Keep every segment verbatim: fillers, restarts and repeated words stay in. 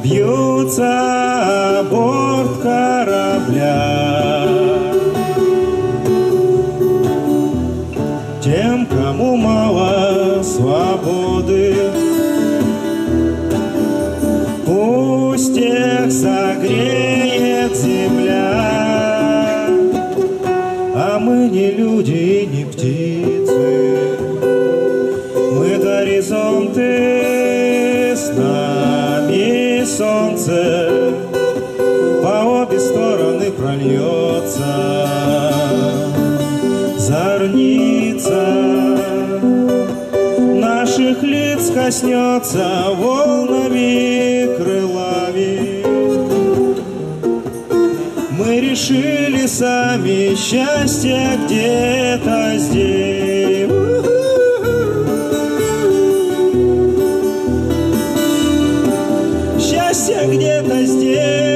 бьются о борт корабля. Тем, кому мало свободы, пусть тех согреет земля. А мы не люди и не птицы, мы горизонты, с нами солнце по обе стороны прольется. Зорница наших лиц коснется волнами крылами. Мы решили сами, счастье где-то здесь. Счастье где-то здесь.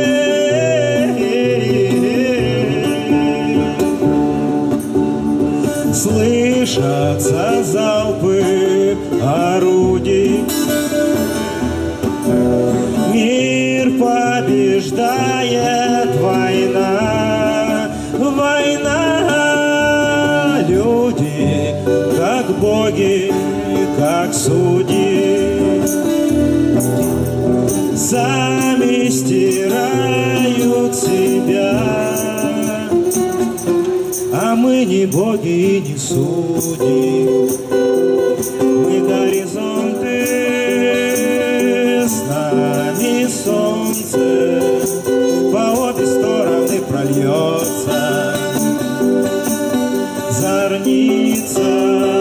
Слышатся залпы орудий. Мир побеждает, война, война. Люди, как боги, как судьи, сами стирают себя. А мы не боги и не судьи, мы горизонты, с нами солнце по обе стороны прольется. Зорница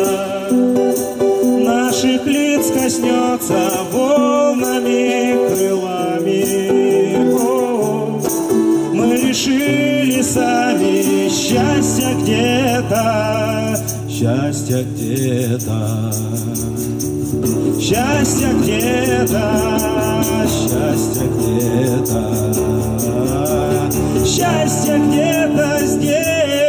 наших лиц коснется волнами крылами. О, мы решили сами, счастье где-то, счастье где-то, счастье где-то, счастье где-то, счастье где-то здесь.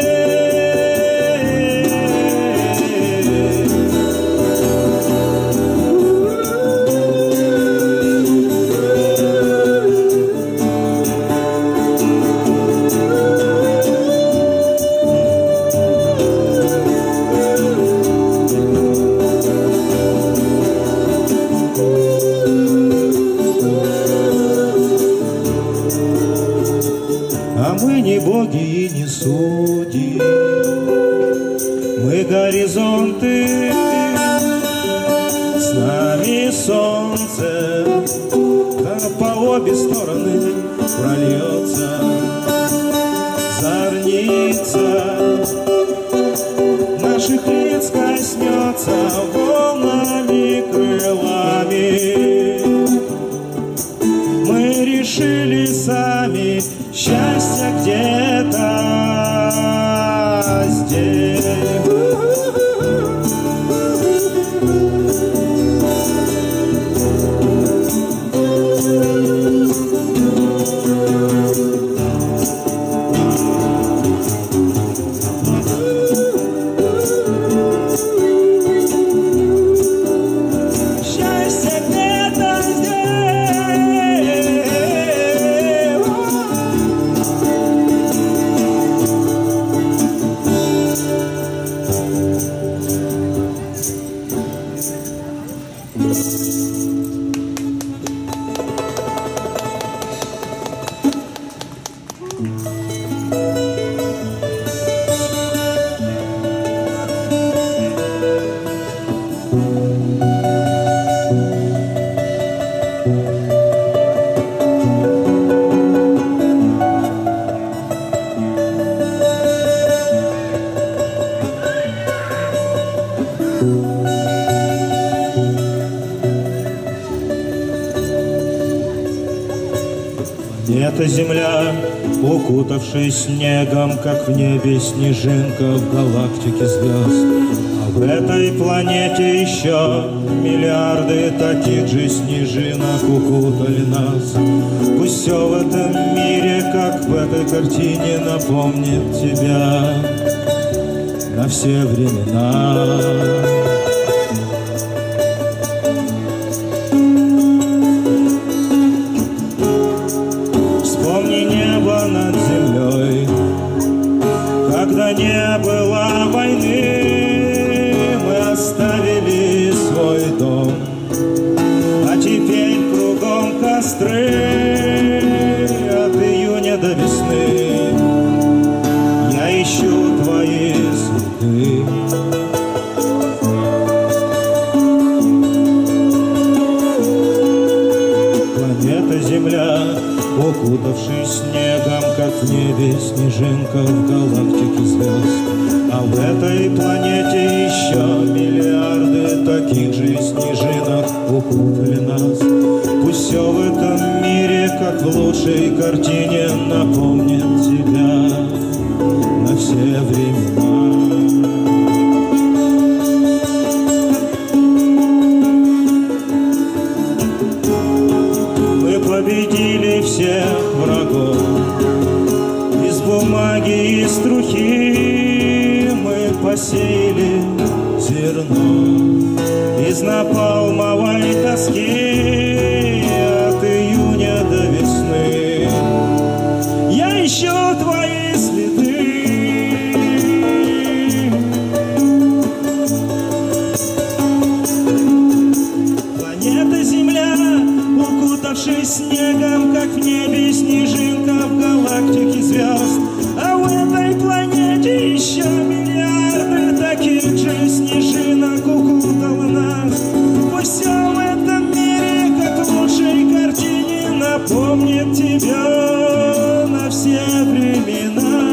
Боги и не судьи, мы горизонты, с нами солнце, да по обе стороны прольется. Зорница наших лиц коснется волнами крылами. Мы решили сами, счастье где-то здесь. Эта земля, укутавшись снегом, как в небе снежинка в галактике звезд. А в этой планете еще миллиарды таких же снежинок укутали нас. Пусть все в этом мире, как в этой картине, напомнит тебя на все времена. костры от июня до весны. Я ищу твои следы. Планета Земля, укутавшись снегом, как в небе снежинка в галактике звезд. А в этой планете еще миллиарды таких же снежинок укутали нас. Пусть все в этом мире, как в лучшей картине, напомнит тебя на все времена. Мы победили всех врагов. Из бумаги, из трухи мы посеяли зерно. Из напалмовой тоски от июня до весны я ищу твои следы. Планета Земля, укутавшись снегом, как в небе снежинка в галактике звезд. А в этой планете еще миллиарды таких же снежинок укутало нас. Пусть все в этом мире, как в лучшей картине, напомнит тебя на все времена.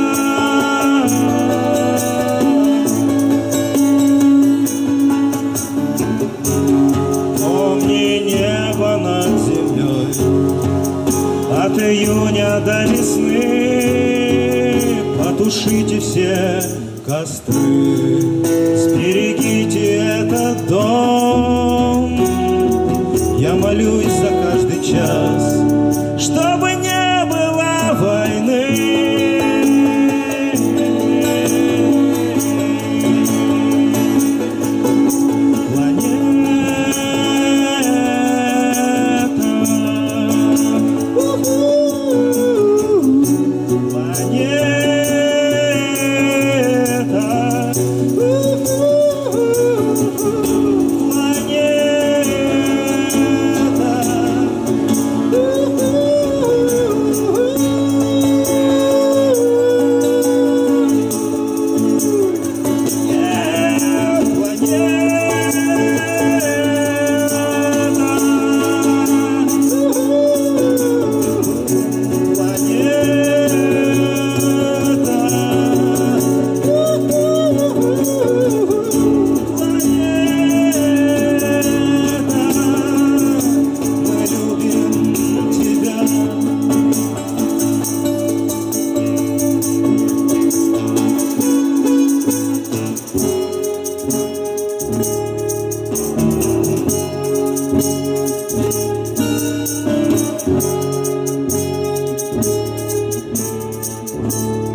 Помни небо над землей, от июня до весны. Потушите все костры, сберегите этот дом. Я молюсь за каждый час, чтобы не было войны.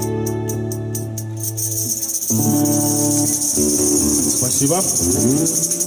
Спасибо.